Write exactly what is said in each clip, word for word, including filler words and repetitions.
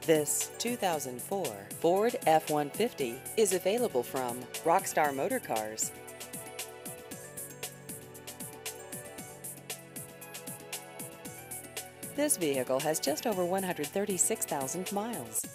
This two thousand four Ford F one fifty is available from Rockstar Motor Cars. This vehicle has just over one hundred thirty-six thousand miles.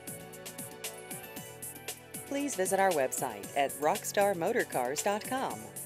Please visit our website at rockstar motor cars dot com.